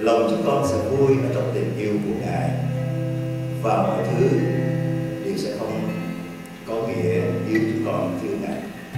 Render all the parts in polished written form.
lòng chúng con sẽ vui ở trong tình yêu của Ngài, và mọi thứ đều sẽ không có nghĩa nếu chúng con thiếu Ngài.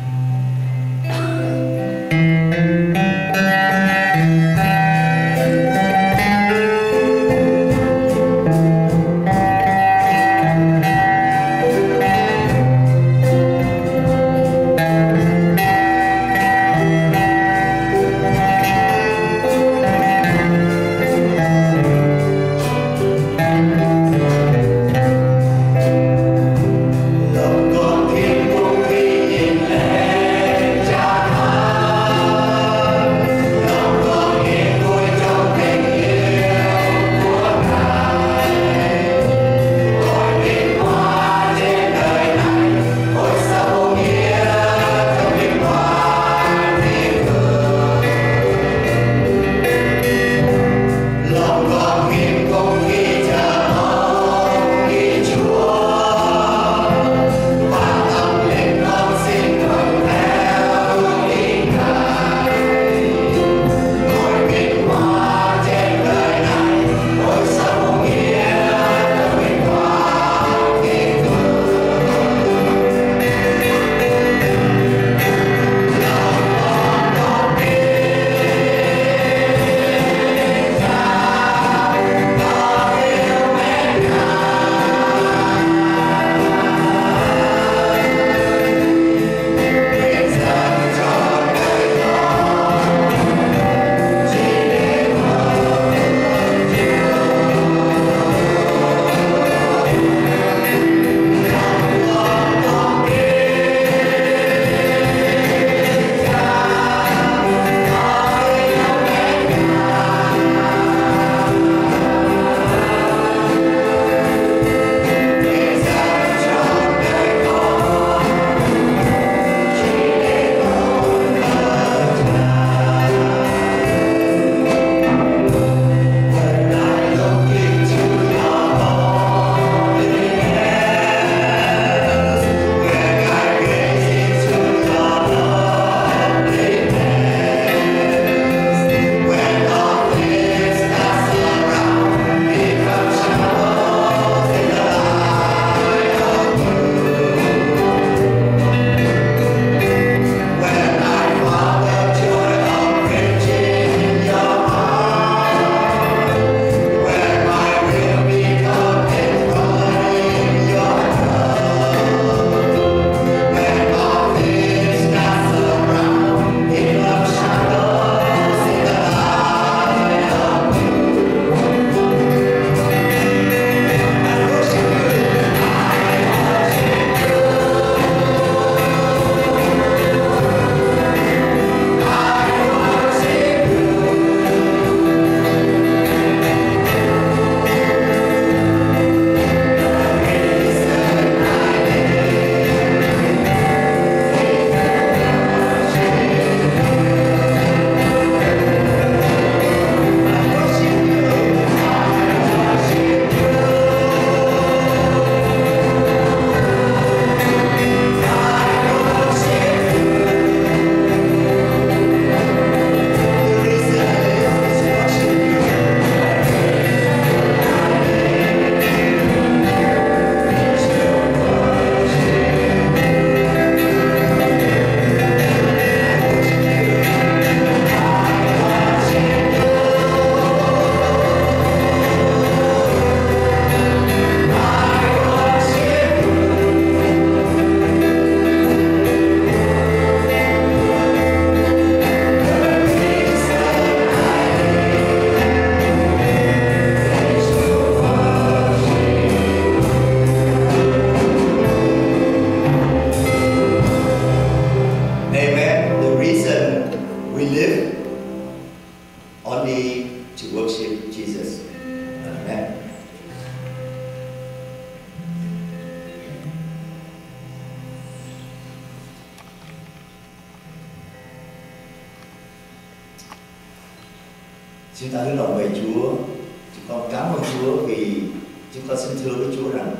Chúng ta hướng lòng về Chúa. Chúng con cảm ơn Chúa vì chúng con xin thưa với Chúa rằng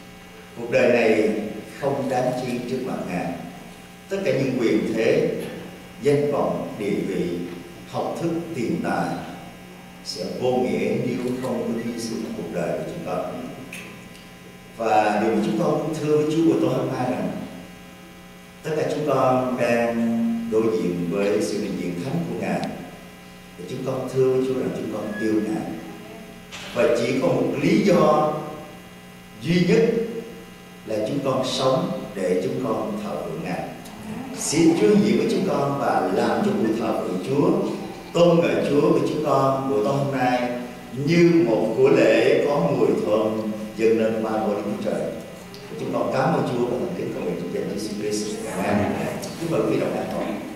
cuộc đời này không đáng chi trước mặt Ngài. Tất cả những quyền thế, danh vọng, địa vị, học thức, tiền tài sẽ vô nghĩa nếu không có Chúa Giêsu trong cuộc đời của chúng con. Và điều chúng con cũng thưa với Chúa buổi tối hôm nay rằng tất cả chúng con đang đối diện với sự hiện diện thánh của Ngài, và chúng con thưa với Chúa rằng chúng con yêu Ngài, và chỉ có một lý do duy nhất là chúng con sống để chúng con thờ phượng Ngài. Xin Chúa hiện diện với chúng con và làm cho buổi thờ phượng Chúa, tôn ngợi Chúa của chúng con buổi tối hôm nay như một của lễ có mùi thơm dâng lên ba ngôi Đức Chúa Trời. Chúng con cảm ơn Chúa và thành kính cầu nguyện trong danh Giêsu Christ. Amen. Chúng mời quý vị đồng hành.